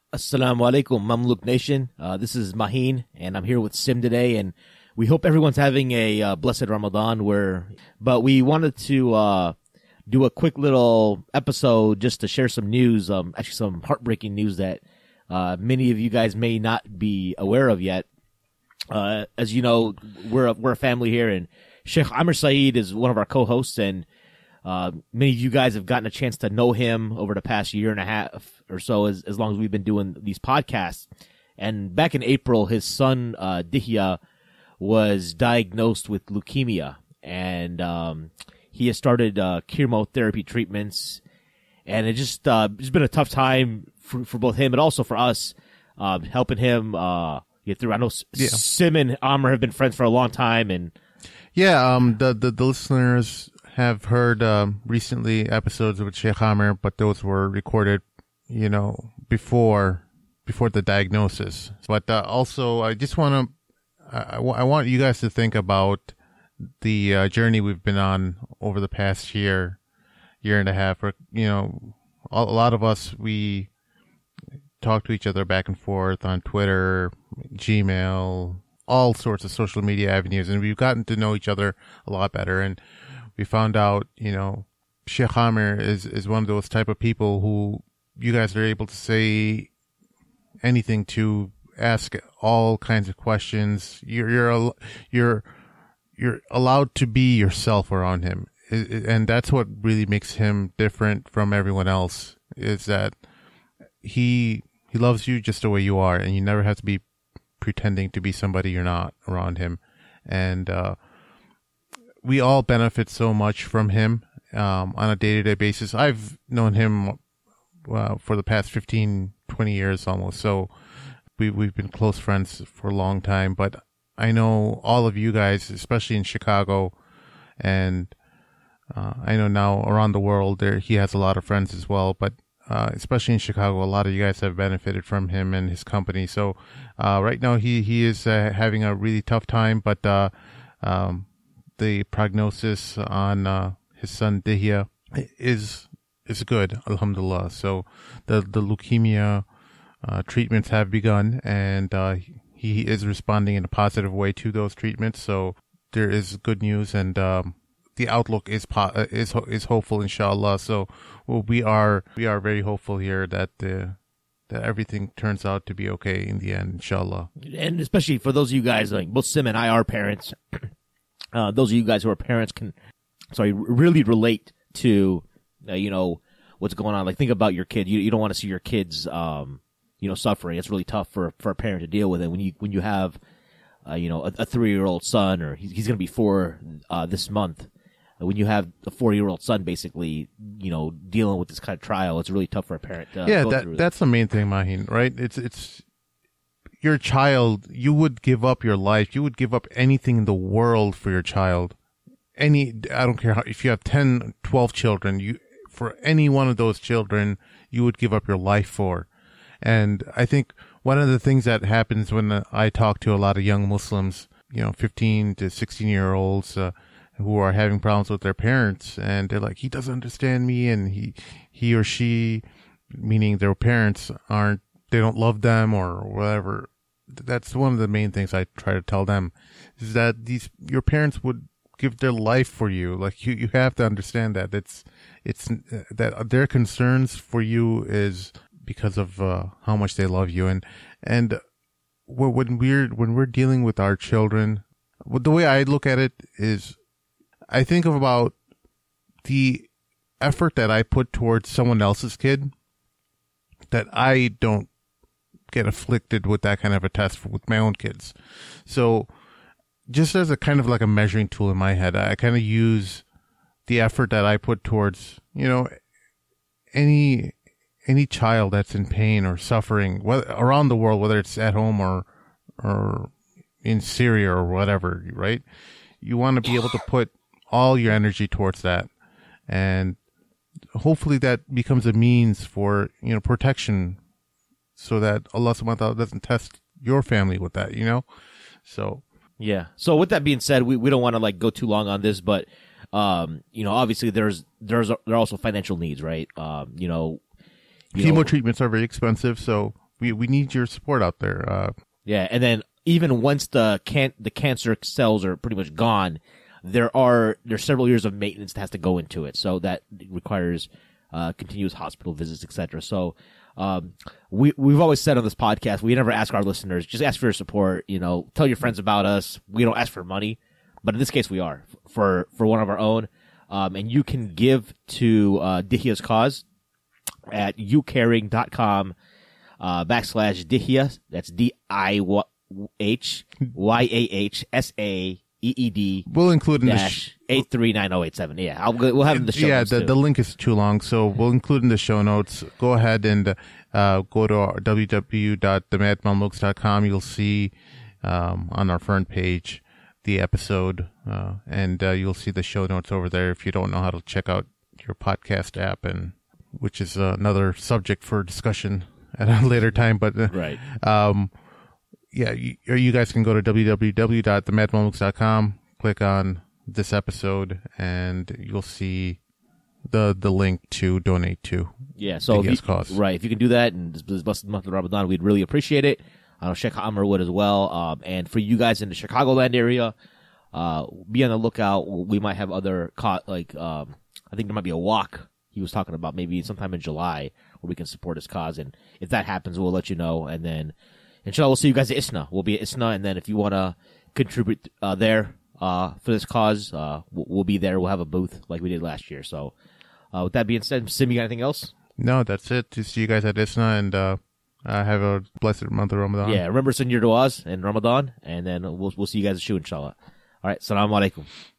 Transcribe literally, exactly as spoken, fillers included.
Assalamu alaikum, Mamluk Nation. Uh, this is Mahin, and I'm here with Sim today, and we hope everyone's having a uh, blessed Ramadan. Where, but we wanted to uh, do a quick little episode just to share some news, um, actually some heartbreaking news that uh, many of you guys may not be aware of yet. Uh, as you know, we're a, we're a family here, and Sheikh Amr Saeed is one of our co-hosts, and Uh, many of you guys have gotten a chance to know him over the past year and a half or so, as, as long as we've been doing these podcasts. And back in April, his son, uh, DIHYAH, was diagnosed with leukemia. And, um, he has started, uh, chemotherapy treatments. And it just, uh, it's been a tough time for, for both him, but also for us, um, helping him, uh, get through. I know yeah. Sim and Amr have been friends for a long time. And yeah, um, the, the, the listeners have heard um, recently episodes with Sheikh Amr, but those were recorded, you know, before before the diagnosis. But uh, also, I just want to, I, I want you guys to think about the uh, journey we've been on over the past year, year and a half. Or, you know, a, a lot of us, we talk to each other back and forth on Twitter, Gmail, all sorts of social media avenues, and we've gotten to know each other a lot better. And we found out, you know, Sheikh Amr is, is one of those type of people who you guys are able to say anything to, ask all kinds of questions. You're, you're, you're, you're allowed to be yourself around him. And that's what really makes him different from everyone else, is that he, he loves you just the way you are, and you never have to be pretending to be somebody you're not around him. And, uh, we all benefit so much from him um, on a day-to-day basis. I've known him uh, for the past fifteen, twenty years almost, so we, we've been close friends for a long time. But I know all of you guys, especially in Chicago, and uh, I know now around the world, there he has a lot of friends as well. But uh, especially in Chicago, a lot of you guys have benefited from him and his company. So uh, right now, he, he is uh, having a really tough time, but uh, um, the prognosis on uh, his son DIHYAH is is good, alhamdulillah. So the the leukemia uh, treatments have begun, and uh, he is responding in a positive way to those treatments. So there is good news, and um, the outlook is po- is is hopeful, inshallah. So well, we are we are very hopeful here that the that everything turns out to be okay in the end, inshallah. And especially for those of you guys, like both Sim and I are parents. Uh, those of you guys who are parents can, sorry, really relate to, uh, you know, what's going on. Like, think about your kid. You you don't want to see your kids, um, you know, suffering. It's really tough for for a parent to deal with it. When you when you have, uh, you know, a, a three year old son, or he's he's going to be four uh, this month. When you have a four year old son, basically, you know, dealing with this kind of trial, it's really tough for a parent to yeah, go that through. That's the main thing, Mahin. Right? It's it's. Your child, you would give up your life. You would give up anything in the world for your child. Any, I don't care how, if you have ten, twelve children, you, for any one of those children, you would give up your life for. And I think one of the things that happens when I talk to a lot of young Muslims, you know, fifteen to sixteen year olds, uh, who are having problems with their parents, and they're like, he doesn't understand me, and he, he or she, meaning their parents, aren't, they don't love them or whatever. That's one of the main things I try to tell them, is that these, your parents would give their life for you. Like, you, you have to understand that it's, it's, uh, that their concerns for you is because of, uh, how much they love you. And, and when we're, when we're dealing with our children, the way I look at it is, I think of about the effort that I put towards someone else's kid, that I don't get afflicted with that kind of a test with my own kids. So just as a kind of like a measuring tool in my head, I kind of use the effort that I put towards, you know, any, any child that's in pain or suffering, whether, around the world, whether it's at home or, or in Syria or whatever, right? You want to be able to put all your energy towards that. And hopefully that becomes a means for, you know, protection, so that Allah subhanahu wa ta'ala doesn't test your family with that, you know? So. Yeah. So with that being said, we, we don't want to like go too long on this, but, um, you know, obviously there's, there's, there are also financial needs, right? Um, you know, you chemo know, treatments are very expensive. So we, we need your support out there. Uh, yeah, and then even once the can the cancer cells are pretty much gone, there are there's several years of maintenance that has to go into it, so that requires uh, continuous hospital visits, et cetera. So um, we we've always said on this podcast, we never ask our listeners, just ask for your support. You know, tell your friends about us. We don't ask for money, but in this case, we are for for one of our own. Um, and you can give to uh, DIHYAH's cause at youcaring.com uh, backslash DIHYAH. That's D I H Y A H S A E E D. We'll include in the dash eight three nine zero eight seven. Yeah, I'll, we'll have in the show yeah, notes. Yeah, the, too. the link is too long, so we'll include in the show notes. Go ahead and uh, go to our w w w dot the mad mamluks dot com. You'll see um, on our front page the episode, uh, and uh, you'll see the show notes over there if you don't know how to check out your podcast app, and which is uh, another subject for discussion at a later time. But uh, right. Um, yeah, you, or you guys can go to w w w dot the mad mamluks dot com, click on this episode, and you'll see the the link to donate to. Yeah, so if you, cause. right, if you can do that, and this, this blessed month of Ramadan, we'd really appreciate it. I know Sheikh Amr would as well. Um, and for you guys in the Chicagoland area, uh, be on the lookout. We might have other co- like um, I think there might be a walk he was talking about maybe sometime in July where we can support his cause. And if that happens, we'll let you know. And then inshallah, we'll see you guys at ISNA. We'll be at ISNA, and then if you want to contribute uh, there uh, for this cause, uh, we'll, we'll be there. We'll have a booth like we did last year. So uh, with that being said, Sim, you got anything else? No, that's it. To see you guys at ISNA, and uh, uh, have a blessed month of Ramadan. Yeah, remember send your du'as in Ramadan, and then we'll we'll see you guys at Shu, inshallah. All right, Assalamu alaikum.